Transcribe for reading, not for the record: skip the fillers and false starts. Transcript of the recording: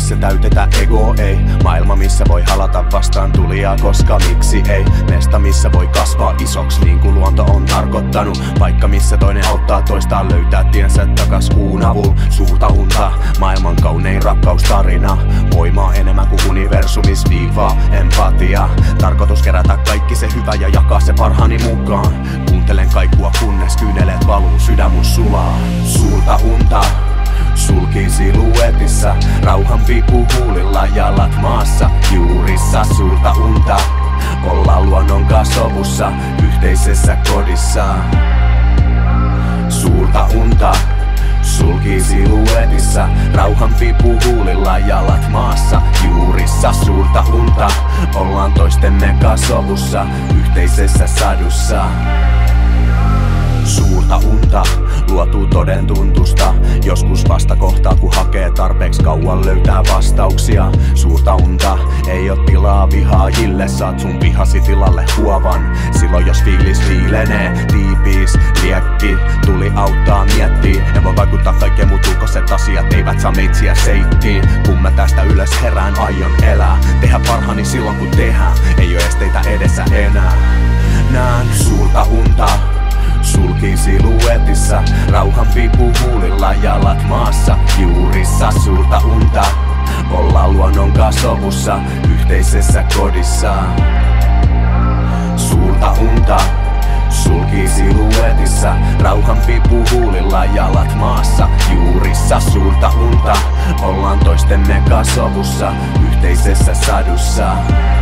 missä täytetä ego ei. Maailma missä voi halata vastaan tulijaa, koska miksi ei. Mesta missä voi kasvaa isoks niin kuin luonto on tarkoittanut. Paikka missä toinen auttaa toistaan löytää tiensä takas kuun avulla. Suurta unta, maailman kaunein rakkaustarina. Voimaa enemmän kuin universumis viivaa empatia. Tarkoitus kerätä kaikki se hyvä ja jakaa se parhaani mukaan. Kuuntelen kaikua kunnes kyyneleet valuu, sydän mun sulaa. Suurta unta sulkii siluetissa, rauhan piipuu huulilla, jalat maassa, juurissa. Suurta unta, ollaan luonnon kanssa sovussa, yhteisessä kodissa. Suurta unta sulkii siluetissa, rauhan piipuu huulilla, jalat maassa, juurissa. Suurta unta, ollaan toistemme kanssa sovussa, yhteisessä sadussa. Suurta unta luotuu toden tuntusta. Joskus vasta kohtaa kun hakee tarpeeksi kauan löytää vastauksia. Suurta unta ei oo tilaa vihaajille. Saat sun vihasi tilalle huovan. Silloin jos fiilis viilenee, tiipiis, liekki, tuli auttaa miettii. En voi vaikuttaa kaikkeen mut ulkoiset asiat eivät saa meitsiä seittiin. Kun mä tästä ylös herään aion elää. Tehdä parhaani silloin kun tehdään. Ei oo esteitä edessä enää. Näen suurta unta sulkii siluetissa, rauhan piipuu huulilla, jalat maassa, juurissa. Suurta unta, ollaan luonnon kanssa sovussa, yhteisessä kodissa. Suurta unta sulkii siluetissa, rauhan piipuu huulilla, jalat maassa, juurissa. Suurta unta, ollaan toistemme kanssa sovussa, yhteisessä sadussa.